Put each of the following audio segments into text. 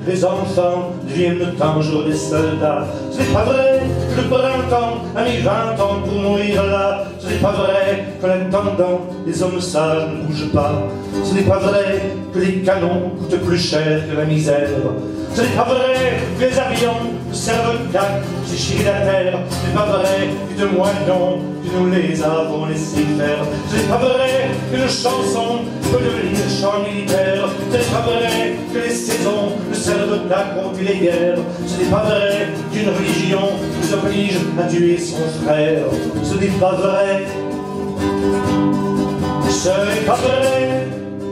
les enfants deviennent un jour des soldats. Ce n'est pas vrai que le printemps a mis 20 ans pour mourir là. Ce n'est pas vrai que l'intendant des hommes sages ne bouge pas. Ce n'est pas vrai que les canons coûtent plus cher que la misère. Ce n'est pas vrai que les avions ne servent qu'à chier la terre. Ce n'est pas vrai que de moignons que nous les avons laissés faire. Ce n'est pas vrai que nos chansons peuvent devenir chants militaires. Ce n'est pas vrai que les saisons ne servent qu'à compter les guerres. Ce n'est pas vrai qu'une religion nous oblige à tuer son frère. Ce n'est pas vrai. Ce n'est pas vrai.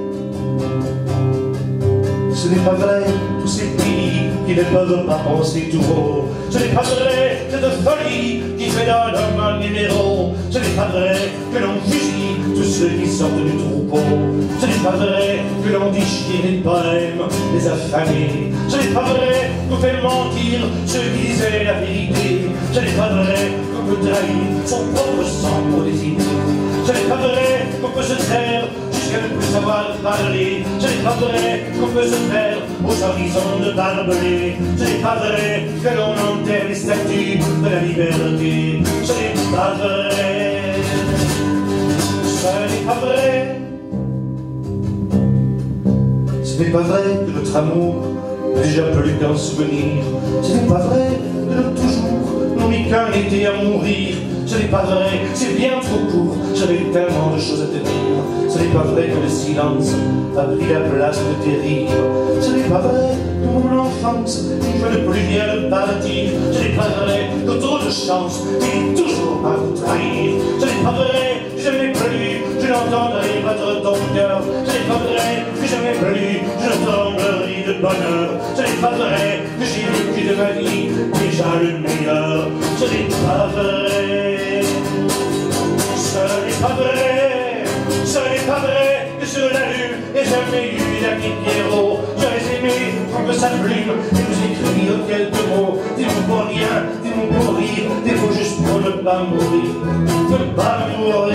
Ce n'est pas vrai, tous ces pays qui ne peuvent pas penser tout haut. Ce n'est pas vrai, cette folie qui fait d'un homme un numéro. Ce n'est pas vrai que l'on fusille tous ceux qui sortent du troupeau. Ce n'est pas vrai que l'on déchire les poèmes des affamés. Ce n'est pas vrai qu'on fait mentir ceux qui disaient la vérité. Ce n'est pas vrai qu'on peut trahir son propre sang pour des idées. Ce n'est pas vrai qu'on peut se taire jusqu'à ne plus savoir parler. Ce n'est pas vrai qu'on peut se faire aux horizons de barbelés. Ce n'est pas vrai que l'on enterre les statues de la liberté. Ce n'est pas vrai. Ce n'est pas vrai. Ce n'est pas vrai que notre amour n'est déjà plus qu'un souvenir. Ce n'est pas vrai que nous toujours n'ont mis qu'un été à mourir. Ce n'est pas vrai, c'est bien trop court, j'avais tellement de choses à te dire. Ce n'est pas vrai que le silence a pris la place de tes rires. Ce n'est pas vrai que mon enfance, une fois de plus vient de partir. Ce n'est pas vrai que trop de chance finit toujours par vous trahir. Ce n'est pas vrai que jamais plus je n'entendrai battre ton cœur. Ce n'est pas vrai que jamais plus je ne tremblerai de bonheur. Ce n'est pas vrai que j'ai vécu de ma vie déjà le meilleur. Ce n'est pas vrai. Ce n'est pas vrai, ce n'est pas vrai que sur la lune n'ait jamais eu d'ami Pierrot. J'aurais aimé prendre sa plume et vous écrire quelques mots. Des mots pour rien, des mots pour rire, des mots juste pour ne pas mourir, ne pas mourir.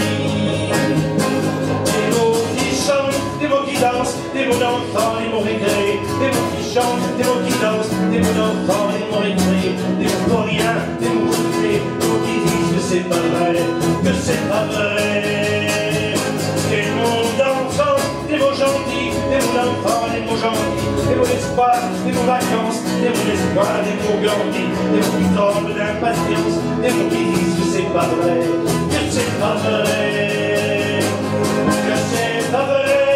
Des mots qui chantent, des mots qui dansent, des mots d'enfants, des mots récrés. Des mots qui chantent, des mots qui dansent, des mots d'enfants, des mots récrés. Des mots pour rien, des mots pour tuer, des mots qui disent que c'est pas vrai, que c'est pas vrai. Des mots d'enfants, des mots gentils, des mots d'enfants, des mots gentils, des mots d'espoir, des mots vacances, des mots d'espoir, des mots grandis, des mots qui tombent d'impatience, des mots qui disent que c'est pas vrai, que c'est pas vrai, que c'est pas vrai.